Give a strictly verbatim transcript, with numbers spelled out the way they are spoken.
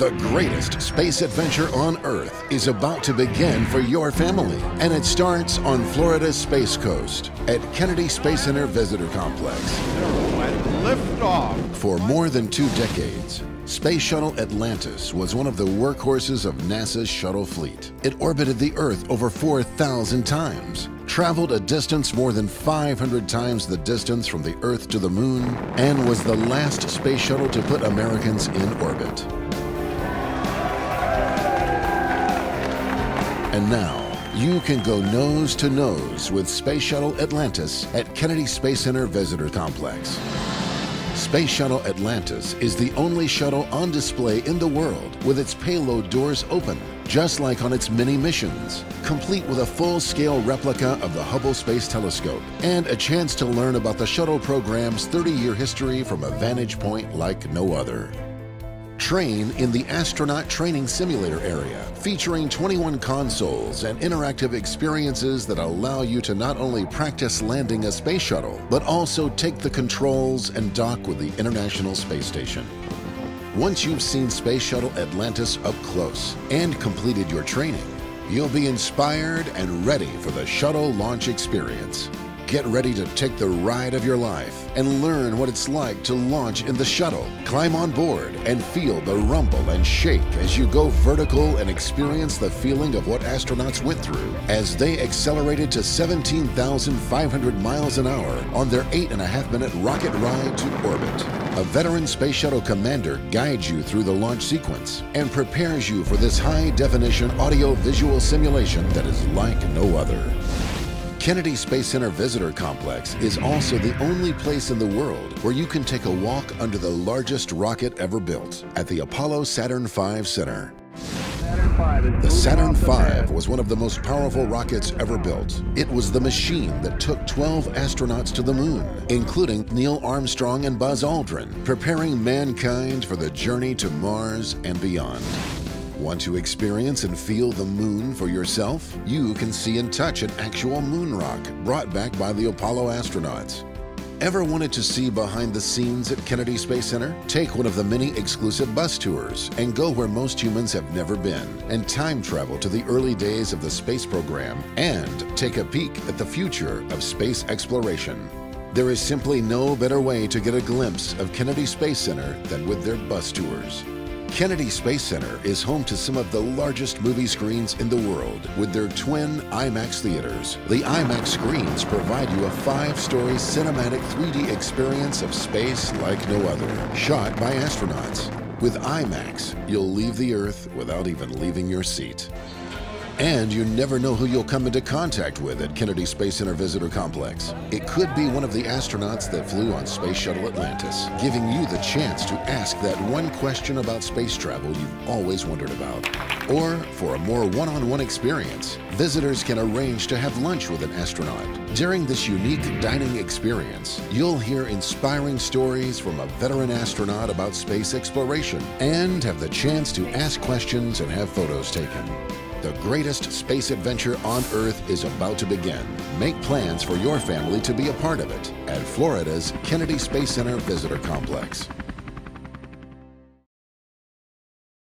The greatest space adventure on Earth is about to begin for your family, and it starts on Florida's Space Coast at Kennedy Space Center Visitor Complex. And lift off. For more than two decades, Space Shuttle Atlantis was one of the workhorses of NASA's shuttle fleet. It orbited the Earth over four thousand times, traveled a distance more than five hundred times the distance from the Earth to the Moon, and was the last space shuttle to put Americans in orbit. And now, you can go nose to nose with Space Shuttle Atlantis at Kennedy Space Center Visitor Complex. Space Shuttle Atlantis is the only shuttle on display in the world with its payload doors open, just like on its many missions, complete with a full-scale replica of the Hubble Space Telescope and a chance to learn about the shuttle program's thirty-year history from a vantage point like no other. Train in the Astronaut Training Simulator area, featuring twenty-one consoles and interactive experiences that allow you to not only practice landing a space shuttle, but also take the controls and dock with the International Space Station. Once you've seen Space Shuttle Atlantis up close and completed your training, you'll be inspired and ready for the shuttle launch experience. Get ready to take the ride of your life and learn what it's like to launch in the shuttle. Climb on board and feel the rumble and shake as you go vertical and experience the feeling of what astronauts went through as they accelerated to seventeen thousand five hundred miles an hour on their eight and a half minute rocket ride to orbit. A veteran space shuttle commander guides you through the launch sequence and prepares you for this high-definition audio-visual simulation that is like no other. Kennedy Space Center Visitor Complex is also the only place in the world where you can take a walk under the largest rocket ever built at the Apollo Saturn five Center. The Saturn five was one of the most powerful rockets ever built. It was the machine that took twelve astronauts to the moon, including Neil Armstrong and Buzz Aldrin, preparing mankind for the journey to Mars and beyond. Want to experience and feel the moon for yourself? You can see and touch an actual moon rock brought back by the Apollo astronauts. Ever wanted to see behind the scenes at Kennedy Space Center? Take one of the many exclusive bus tours and go where most humans have never been, and time travel to the early days of the space program and take a peek at the future of space exploration. There is simply no better way to get a glimpse of Kennedy Space Center than with their bus tours. Kennedy Space Center is home to some of the largest movie screens in the world with their twin IMAX theaters. The IMAX screens provide you a five-story cinematic three D experience of space like no other, shot by astronauts. With IMAX, you'll leave the Earth without even leaving your seat. And you never know who you'll come into contact with at Kennedy Space Center Visitor Complex. It could be one of the astronauts that flew on Space Shuttle Atlantis, giving you the chance to ask that one question about space travel you've always wondered about. Or, for a more one-on-one experience, visitors can arrange to have lunch with an astronaut. During this unique dining experience, you'll hear inspiring stories from a veteran astronaut about space exploration and have the chance to ask questions and have photos taken. The greatest space adventure on Earth is about to begin. Make plans for your family to be a part of it at Florida's Kennedy Space Center Visitor Complex.